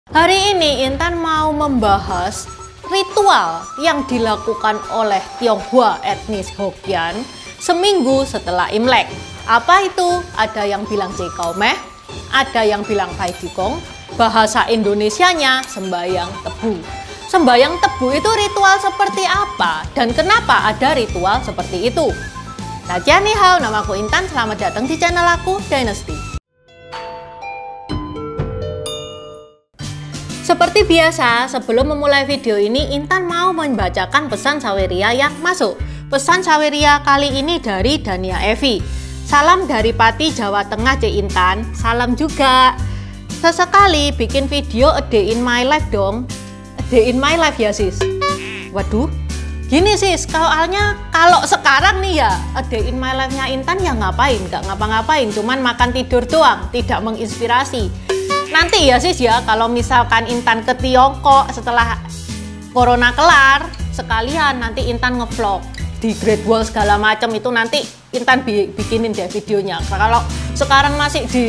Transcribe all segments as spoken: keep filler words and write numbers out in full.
Hari ini Intan mau membahas ritual yang dilakukan oleh Tionghoa etnis Hokkien seminggu setelah Imlek. Apa itu? Ada yang bilang Cekaumeh, ada yang bilang Pai Dikong, bahasa Indonesianya sembayang tebu. Sembayang tebu itu ritual seperti apa? Dan kenapa ada ritual seperti itu? Dajian ni hao, namaku Intan, selamat datang di channel aku, Dynasty. Seperti biasa, sebelum memulai video ini, Intan mau membacakan pesan Saweria yang masuk. Pesan Saweria kali ini dari Dania Evi. Salam dari Pati, Jawa Tengah, C Intan. Salam juga. Sesekali bikin video a day in my life dong. A day in my life ya sis. Waduh, gini sis, soalnya kalau sekarang nih ya, a day in my life-nya Intan ya ngapain? Gak ngapa-ngapain, cuman makan tidur doang, tidak menginspirasi. Nanti ya sis ya, kalau misalkan Intan ke Tiongkok setelah corona kelar, sekalian nanti Intan ngevlog di Great Wall segala macam itu, nanti Intan bikinin deh videonya. Kalau sekarang masih di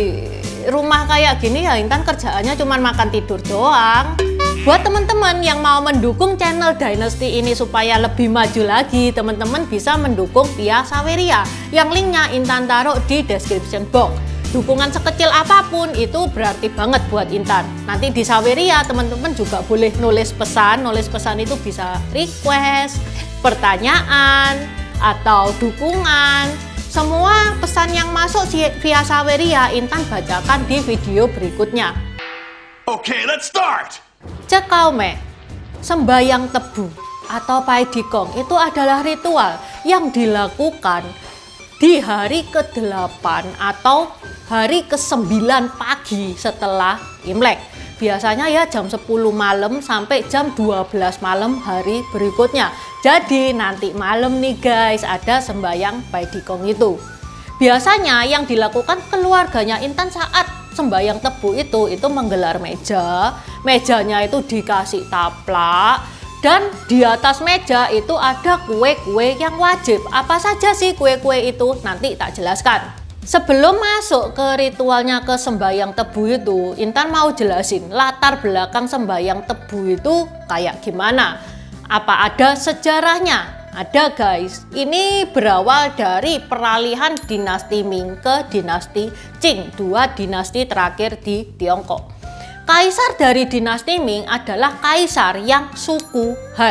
rumah kayak gini ya, Intan kerjaannya cuma makan tidur doang. Buat teman-teman yang mau mendukung channel Dynasty ini supaya lebih maju lagi, teman-teman bisa mendukung via Saweria yang linknya Intan taruh di description box. Dukungan sekecil apapun itu berarti banget buat Intan. Nanti di Saweria teman-teman juga boleh nulis pesan. Nulis pesan itu bisa request, pertanyaan, atau dukungan. Semua pesan yang masuk via Saweria Intan bacakan di video berikutnya. Oke, okay, let's start. Cekaumeh, sembayang tebu atau Pai Dikong itu adalah ritual yang dilakukan di hari ke delapan atau hari ke sembilan pagi setelah Imlek. Biasanya ya jam sepuluh malam sampai jam dua belas malam hari berikutnya. Jadi nanti malam nih guys ada sembayang Pai Dikong itu. Biasanya yang dilakukan keluarganya Intan saat sembayang tebu itu itu menggelar meja. Mejanya itu dikasih taplak. Dan di atas meja itu ada kue-kue yang wajib. Apa saja sih kue-kue itu? Nanti tak jelaskan. Sebelum masuk ke ritualnya ke sembayang tebu itu, Intan mau jelasin latar belakang sembayang tebu itu kayak gimana. Apa ada sejarahnya? Ada guys. Ini berawal dari peralihan dinasti Ming ke dinasti Qing, dua dinasti terakhir di Tiongkok. Kaisar dari dinasti Ming adalah kaisar yang suku Han.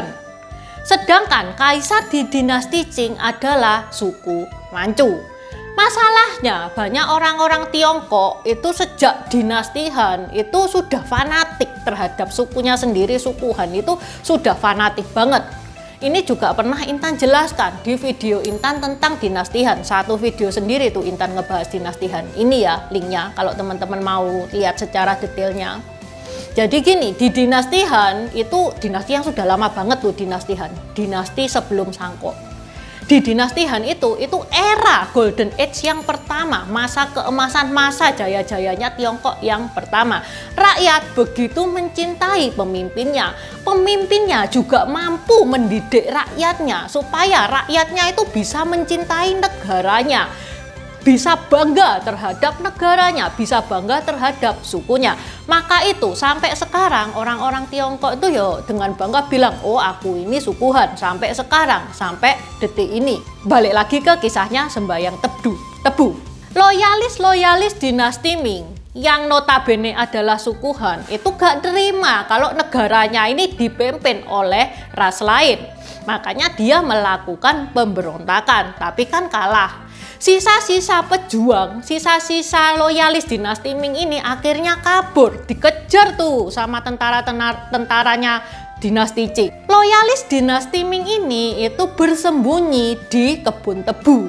Sedangkan kaisar di dinasti Qing adalah suku Manchu. Masalahnya banyak orang-orang Tiongkok itu sejak dinasti Han itu sudah fanatik terhadap sukunya sendiri. Suku Han itu sudah fanatik banget. Ini juga pernah Intan jelaskan di video Intan tentang dinasti Han. Satu video sendiri tuh Intan ngebahas dinasti Han. Ini ya linknya kalau teman-teman mau lihat secara detailnya. Jadi gini, di dinasti Han itu dinasti yang sudah lama banget tuh dinasti Han. Dinasti sebelum Sangko. Di dinasti Han itu, itu era Golden Age yang pertama. Masa keemasan, masa jaya-jayanya Tiongkok yang pertama. Rakyat begitu mencintai pemimpinnya. Pemimpinnya juga mampu mendidik rakyatnya. Supaya rakyatnya itu bisa mencintai negaranya. Bisa bangga terhadap negaranya, bisa bangga terhadap sukunya. Maka itu sampai sekarang orang-orang Tiongkok itu ya dengan bangga bilang, oh aku ini suku Han. Sampai sekarang, sampai detik ini. Balik lagi ke kisahnya sembayang tebu. tebu. Loyalis-loyalis dinasti Ming yang notabene adalah suku Han itu gak terima kalau negaranya ini dipimpin oleh ras lain. Makanya dia melakukan pemberontakan, tapi kan kalah. Sisa-sisa pejuang, sisa-sisa loyalis dinasti Ming ini akhirnya kabur, dikejar tuh sama tentara-tentaranya dinasti Qing. Loyalis dinasti Ming ini itu bersembunyi di kebun tebu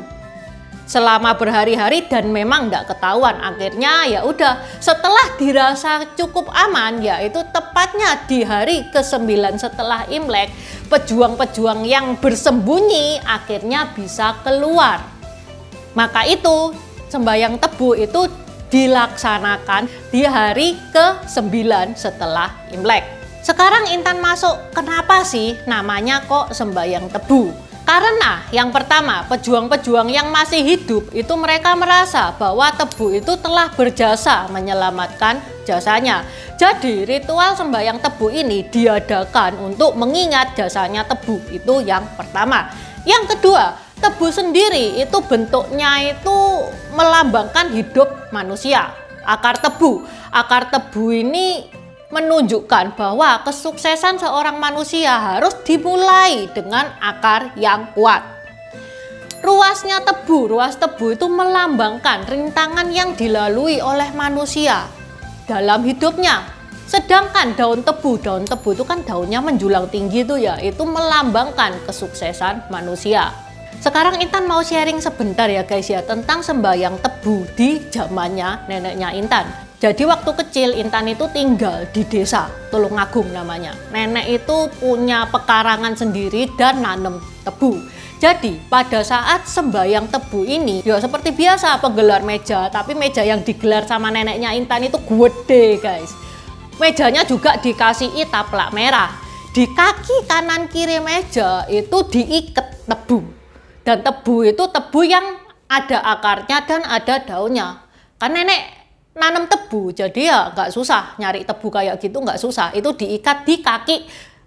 selama berhari-hari dan memang tidak ketahuan. Akhirnya ya udah, setelah dirasa cukup aman, yaitu tepatnya di hari ke sembilan setelah Imlek, pejuang-pejuang yang bersembunyi akhirnya bisa keluar. Maka itu sembayang tebu itu dilaksanakan di hari ke sembilan setelah Imlek. Sekarang Intan masuk, kenapa sih namanya kok sembayang tebu? Karena yang pertama, pejuang-pejuang yang masih hidup itu mereka merasa bahwa tebu itu telah berjasa menyelamatkan jasanya. Jadi ritual sembahyang tebu ini diadakan untuk mengingat jasanya tebu. Itu yang pertama. Yang kedua, tebu sendiri itu bentuknya itu melambangkan hidup manusia. Akar tebu. Akar tebu ini menunjukkan bahwa kesuksesan seorang manusia harus dimulai dengan akar yang kuat. Ruasnya tebu, ruas tebu itu melambangkan rintangan yang dilalui oleh manusia dalam hidupnya. Sedangkan daun tebu, daun tebu itu kan daunnya menjulang tinggi itu ya, itu melambangkan kesuksesan manusia. Sekarang Intan mau sharing sebentar ya guys ya tentang sembahyang tebu di zamannya neneknya Intan. Jadi waktu kecil Intan itu tinggal di desa Tulungagung namanya. Nenek itu punya pekarangan sendiri dan nanem tebu. Jadi pada saat sembahyang tebu ini ya seperti biasa penggelar meja, tapi meja yang digelar sama neneknya Intan itu gede guys. Mejanya juga dikasih taplak merah. Di kaki kanan kiri meja itu diikat tebu. Dan tebu itu tebu yang ada akarnya dan ada daunnya. Kan nenek nanam tebu, jadi ya nggak susah nyari tebu kayak gitu, nggak susah. Itu diikat di kaki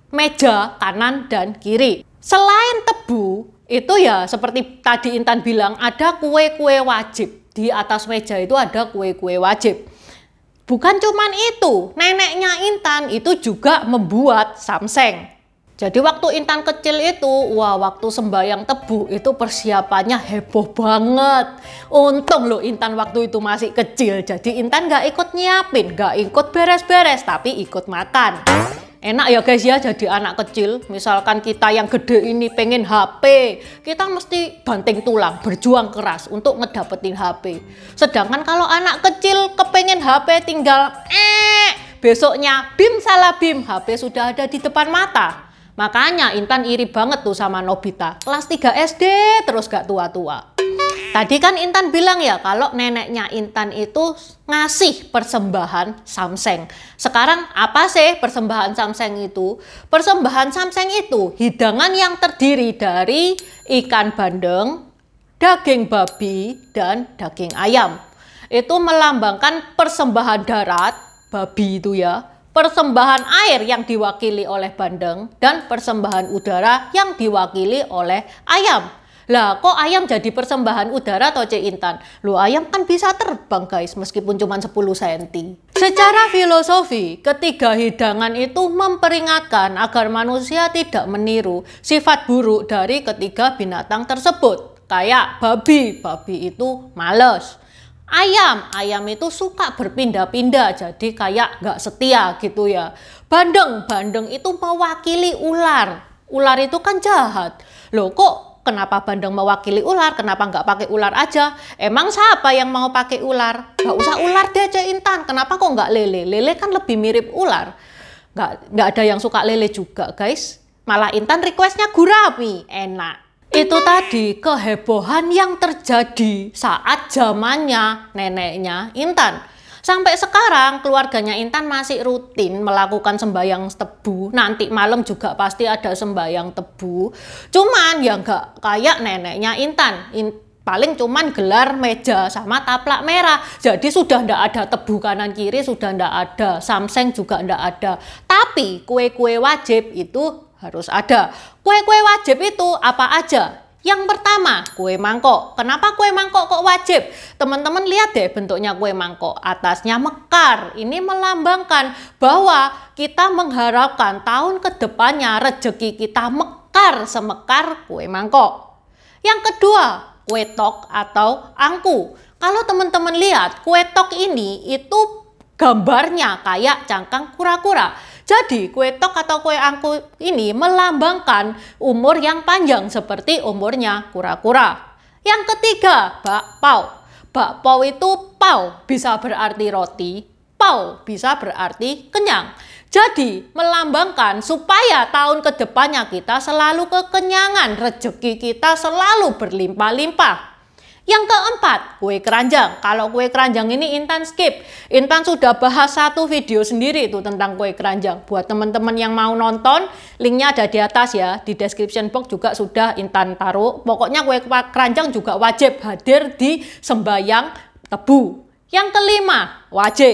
meja kanan dan kiri. Selain tebu, itu ya seperti tadi Intan bilang ada kue-kue wajib. Di atas meja itu ada kue-kue wajib. Bukan cuman itu, neneknya Intan itu juga membuat samseng. Jadi waktu Intan kecil itu, wah waktu sembahyang tebu itu persiapannya heboh banget. Untung loh Intan waktu itu masih kecil, jadi Intan gak ikut nyiapin, gak ikut beres-beres, tapi ikut makan. Enak ya guys ya jadi anak kecil. Misalkan kita yang gede ini pengen H P, kita mesti banting tulang, berjuang keras untuk ngedapetin H P. Sedangkan kalau anak kecil kepengen H P tinggal eh, besoknya bim salah bim, H P sudah ada di depan mata. Makanya Intan iri banget tuh sama Nobita, kelas tiga S D terus gak tua-tua. Tadi kan Intan bilang ya kalau neneknya Intan itu ngasih persembahan samseng. Sekarang apa sih persembahan samseng itu? Persembahan samseng itu hidangan yang terdiri dari ikan bandeng, daging babi, dan daging ayam. Itu melambangkan persembahan darat, babi itu ya. Persembahan air yang diwakili oleh bandeng dan persembahan udara yang diwakili oleh ayam. Lah kok ayam jadi persembahan udara toh Cik Intan? Loh ayam kan bisa terbang guys meskipun cuma sepuluh sentimeter. Secara filosofi ketiga hidangan itu memperingatkan agar manusia tidak meniru sifat buruk dari ketiga binatang tersebut. Kayak babi, babi itu males. Ayam, ayam itu suka berpindah-pindah jadi kayak nggak setia gitu ya. Bandeng, bandeng itu mewakili ular. Ular itu kan jahat. Loh kok kenapa bandeng mewakili ular? Kenapa nggak pakai ular aja? Emang siapa yang mau pakai ular? Nggak usah ular deh Cik Intan. Kenapa kok nggak lele? Lele kan lebih mirip ular. Nggak, nggak ada yang suka lele juga guys. Malah Intan requestnya gurami, enak. Itu tadi kehebohan yang terjadi saat zamannya neneknya Intan. Sampai sekarang keluarganya Intan masih rutin melakukan sembahyang tebu. Nanti malam juga pasti ada sembahyang tebu. Cuman ya nggak kayak neneknya Intan. In, paling cuman gelar meja sama taplak merah. Jadi sudah ndak ada tebu kanan kiri, sudah ndak ada. Samseng juga ndak ada. Tapi kue-kue wajib itu harus ada. Kue-kue wajib itu apa aja? Yang pertama, kue mangkok. Kenapa kue mangkok kok wajib? Teman-teman lihat deh bentuknya kue mangkok. Atasnya mekar. Ini melambangkan bahwa kita mengharapkan tahun kedepannya rezeki kita mekar semekar kue mangkok. Yang kedua, kue tok atau angku. Kalau teman-teman lihat, kue tok ini itu gambarnya kayak cangkang kura-kura. Jadi kue tok atau kue angku ini melambangkan umur yang panjang seperti umurnya kura-kura. Yang ketiga, bakpao. Bakpao itu pau bisa berarti roti, pau bisa berarti kenyang. Jadi melambangkan supaya tahun kedepannya kita selalu kekenyangan, rezeki kita selalu berlimpah-limpah. Yang keempat, kue keranjang. Kalau kue keranjang ini Intan skip. Intan sudah bahas satu video sendiri itu tentang kue keranjang. Buat teman-teman yang mau nonton, linknya ada di atas ya. Di description box juga sudah Intan taruh. Pokoknya kue keranjang juga wajib hadir di sembahyang tebu. Yang kelima, wajib.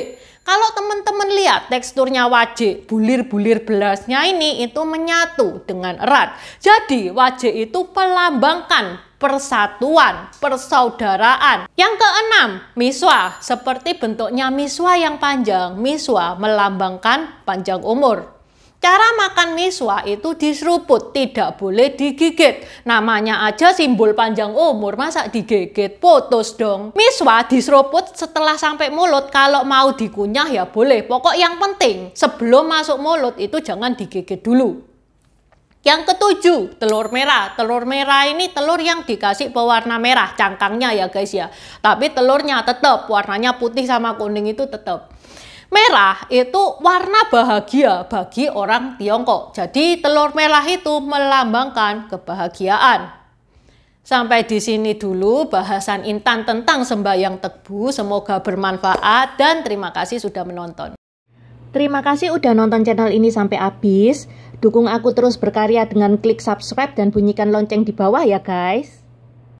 Kalau teman-teman lihat teksturnya wajik, bulir-bulir belasnya ini itu menyatu dengan erat. Jadi wajik itu melambangkan persatuan, persaudaraan. Yang keenam, miswa. Seperti bentuknya miswa yang panjang. Miswa melambangkan panjang umur. Cara makan miswa itu diseruput, tidak boleh digigit. Namanya aja simbol panjang umur, masa digigit? Putus dong. Miswa diseruput setelah sampai mulut, kalau mau dikunyah ya boleh. Pokok yang penting, sebelum masuk mulut itu jangan digigit dulu. Yang ketujuh, telur merah. Telur merah ini telur yang dikasih pewarna merah, cangkangnya ya guys ya. Tapi telurnya tetap, warnanya putih sama kuning itu tetap. Merah itu warna bahagia bagi orang Tiongkok. Jadi telur merah itu melambangkan kebahagiaan. Sampai di sini dulu bahasan Intan tentang sembahyang tebu. Semoga bermanfaat dan terima kasih sudah menonton. Terima kasih udah nonton channel ini sampai habis. Dukung aku terus berkarya dengan klik subscribe dan bunyikan lonceng di bawah ya guys.